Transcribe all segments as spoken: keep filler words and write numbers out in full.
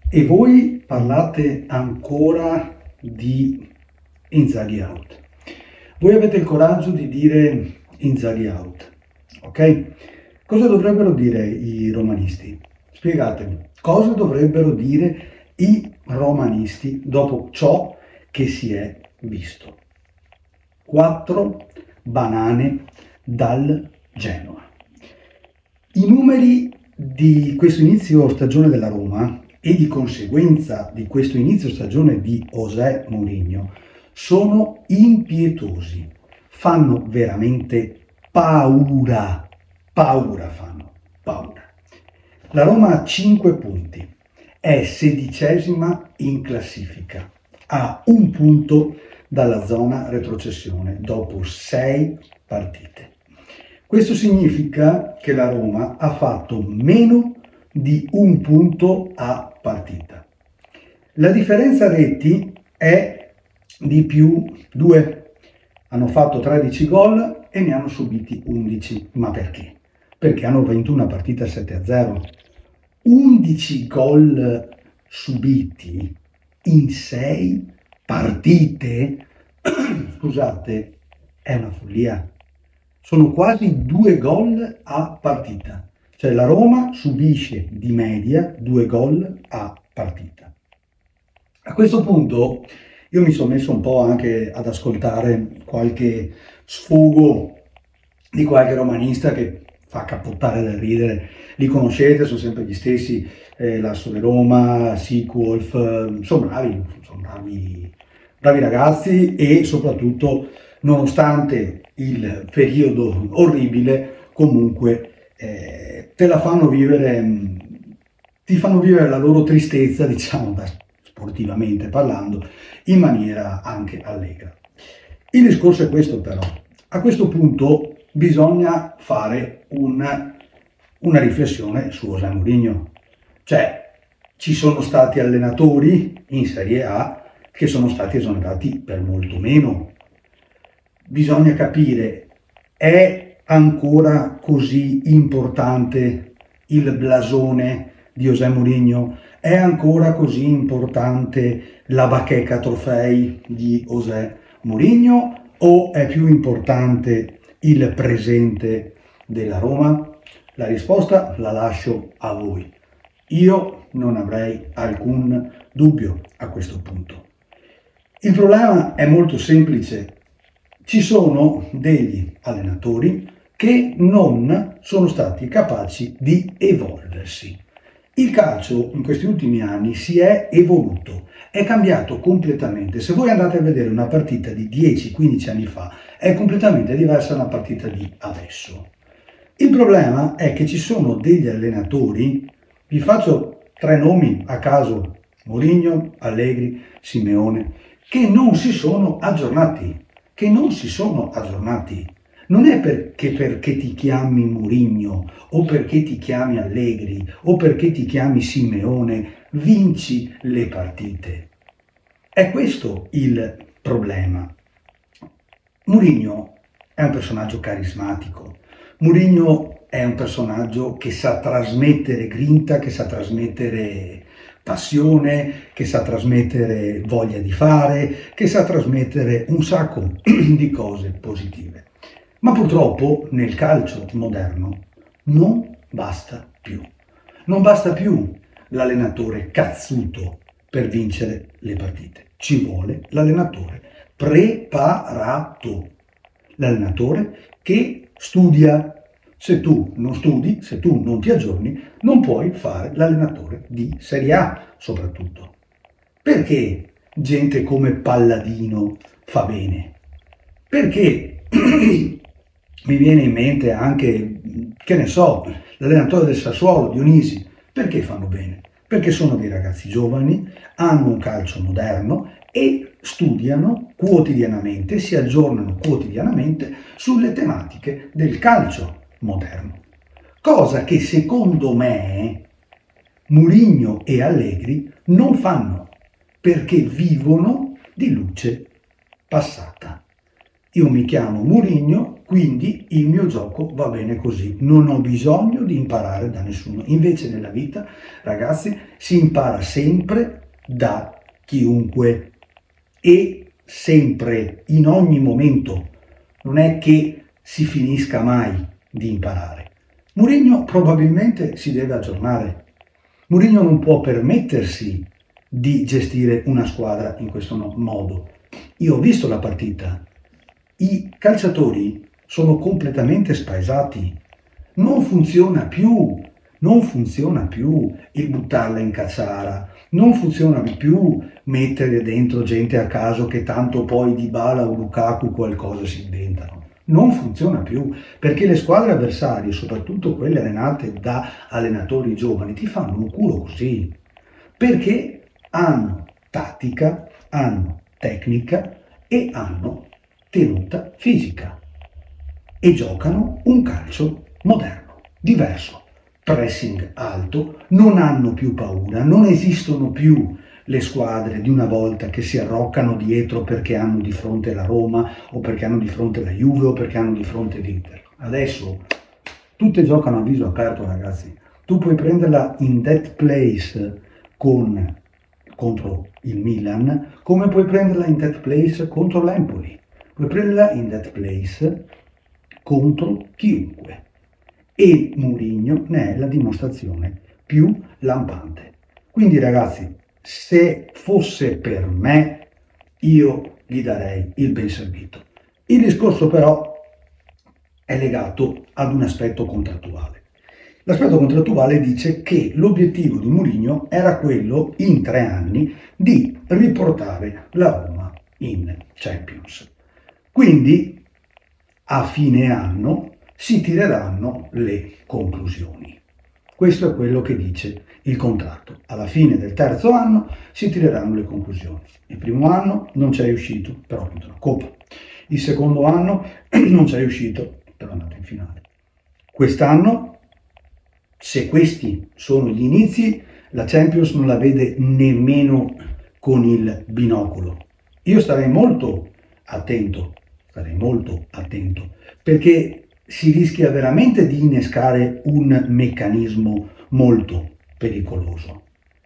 E voi parlate ancora di Inzaghi out. Voi avete il coraggio di dire Inzaghi out, ok? Cosa dovrebbero dire i romanisti? Spiegatemi, cosa dovrebbero dire i romanisti dopo ciò che si è visto? Quattro banane dal Genoa. I numeri di questo inizio stagione della Roma e di conseguenza di questo inizio stagione di José Mourinho sono impietosi, fanno veramente paura, paura fanno, paura. La Roma ha cinque punti, è sedicesima in classifica, ha un punto dalla zona retrocessione dopo sei partite. Questo significa che la Roma ha fatto meno di un punto a partita. La differenza reti è di più due. Hanno fatto tredici gol e ne hanno subiti undici. Ma perché? Perché hanno vinto una partita sette a zero. undici gol subiti in sei partite, scusate, è una follia. Sono quasi due gol a partita. Cioè la Roma subisce di media due gol a partita. A questo punto io mi sono messo un po' anche ad ascoltare qualche sfogo di qualche romanista che fa cappottare dal ridere. Li conoscete, sono sempre gli stessi, eh, Lasso di Roma, Sequolf, eh, sono bravi, sono bravi, bravi ragazzi e soprattutto nonostante il periodo orribile comunque eh, te la fanno vivere, ti fanno vivere la loro tristezza, diciamo, da, sportivamente parlando, in maniera anche allegra. Il discorso è questo però, a questo punto bisogna fare una, una riflessione su José Mourinho, cioè ci sono stati allenatori in Serie A che sono stati esonerati per molto meno. Bisogna capire, è ancora così importante il blasone di José Mourinho? È ancora così importante la bacheca trofei di José Mourinho o è più importante il presente della Roma? La risposta la lascio a voi. Io non avrei alcun dubbio a questo punto. Il problema è molto semplice. Ci sono degli allenatori che non sono stati capaci di evolversi. Il calcio in questi ultimi anni si è evoluto, è cambiato completamente. Se voi andate a vedere una partita di dieci quindici anni fa, è completamente diversa da una partita di adesso. Il problema è che ci sono degli allenatori, vi faccio tre nomi a caso, Mourinho, Allegri, Simeone, che non si sono aggiornati, che non si sono aggiornati. Non è perché, perché ti chiami Mourinho o perché ti chiami Allegri o perché ti chiami Simeone vinci le partite. È questo il problema. Mourinho è un personaggio carismatico. Mourinho è un personaggio che sa trasmettere grinta, che sa trasmettere passione, che sa trasmettere voglia di fare, che sa trasmettere un sacco di cose positive. Ma purtroppo nel calcio moderno non basta più. Non basta più l'allenatore cazzuto per vincere le partite. Ci vuole l'allenatore preparato. L'allenatore che studia. Se tu non studi, se tu non ti aggiorni, non puoi fare l'allenatore di Serie A soprattutto. Perché gente come Palladino fa bene? Perché mi viene in mente anche, che ne so, l'allenatore del Sassuolo, Dionisi. Perché fanno bene? Perché sono dei ragazzi giovani, hanno un calcio moderno e studiano quotidianamente, si aggiornano quotidianamente sulle tematiche del calcio moderno. Cosa che secondo me Mourinho e Allegri non fanno, perché vivono di luce passata. Io mi chiamo Mourinho, quindi il mio gioco va bene così, non ho bisogno di imparare da nessuno. Invece nella vita, ragazzi, si impara sempre da chiunque e sempre, in ogni momento. Non è che si finisca mai di imparare. Mourinho probabilmente si deve aggiornare. Mourinho non può permettersi di gestire una squadra in questo modo. Io ho visto la partita. I calciatori sono completamente spaesati. Non funziona più. Non funziona più il buttarla in cacciara. Non funziona più mettere dentro gente a caso che tanto poi Dybala o Lukaku qualcosa si inventano. Non funziona più, perché le squadre avversarie, soprattutto quelle allenate da allenatori giovani, ti fanno un culo così, perché hanno tattica, hanno tecnica e hanno tenuta fisica e giocano un calcio moderno, diverso, pressing alto, non hanno più paura, non esistono più le squadre di una volta che si arroccano dietro perché hanno di fronte la Roma o perché hanno di fronte la Juve o perché hanno di fronte l'Inter. Adesso tutte giocano a viso aperto, ragazzi. Tu puoi prenderla in that place con, contro il Milan, come puoi prenderla in that place contro l'Empoli. Puoi prenderla in that place contro chiunque. E Mourinho ne è la dimostrazione più lampante. Quindi, ragazzi, se fosse per me, io gli darei il ben servito. Il discorso però è legato ad un aspetto contrattuale. L'aspetto contrattuale dice che l'obiettivo di Mourinho era quello, in tre anni, di riportare la Roma in Champions. Quindi, a fine anno, si tireranno le conclusioni. Questo è quello che dice il contratto. Alla fine del terzo anno si tireranno le conclusioni. Il primo anno non ci è riuscito, però ha vinto la Coppa. Il secondo anno non ci è riuscito, però è andato in finale. Quest'anno, se questi sono gli inizi, la Champions non la vede nemmeno con il binocolo. Io starei molto attento, starei molto attento, perché si rischia veramente di innescare un meccanismo molto pericoloso.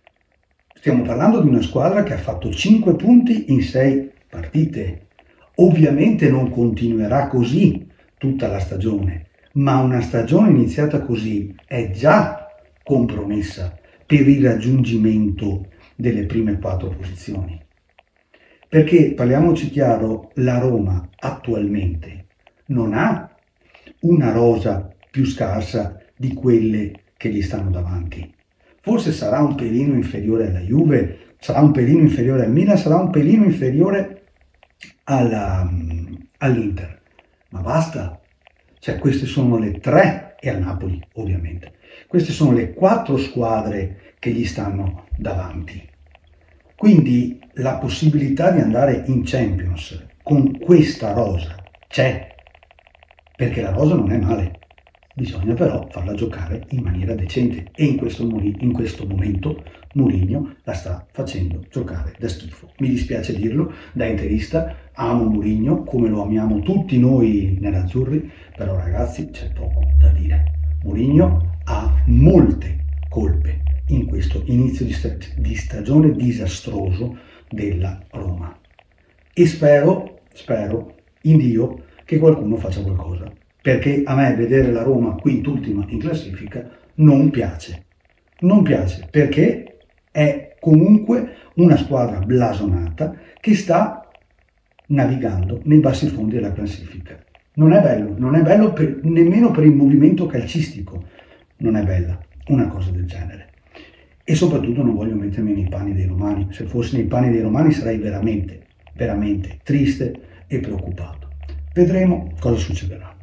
Stiamo parlando di una squadra che ha fatto cinque punti in sei partite. Ovviamente non continuerà così tutta la stagione, ma una stagione iniziata così è già compromessa per il raggiungimento delle prime quattro posizioni. Perché, parliamoci chiaro, la Roma attualmente non ha una rosa più scarsa di quelle che gli stanno davanti. Forse sarà un pelino inferiore alla Juve, sarà un pelino inferiore al Milan, sarà un pelino inferiore alla, all'Inter, ma basta. Cioè, queste sono le tre, e al Napoli ovviamente, queste sono le quattro squadre che gli stanno davanti. Quindi la possibilità di andare in Champions con questa rosa c'è, perché la rosa non è male, bisogna però farla giocare in maniera decente e in questo, in questo momento Mourinho la sta facendo giocare da schifo. Mi dispiace dirlo, da interista amo Mourinho come lo amiamo tutti noi nerazzurri, però ragazzi c'è poco da dire. Mourinho ha molte colpe in questo inizio di, sta di stagione disastroso della Roma e spero, spero in Dio che qualcuno faccia qualcosa, perché a me vedere la Roma quintultima in classifica non piace, non piace perché è comunque una squadra blasonata che sta navigando nei bassi fondi della classifica. Non è bello, non è bello per, nemmeno per il movimento calcistico, non è bella una cosa del genere. E soprattutto non voglio mettermi nei panni dei romani, se fossi nei panni dei romani sarei veramente, veramente triste e preoccupato. Vedremo cosa succederà.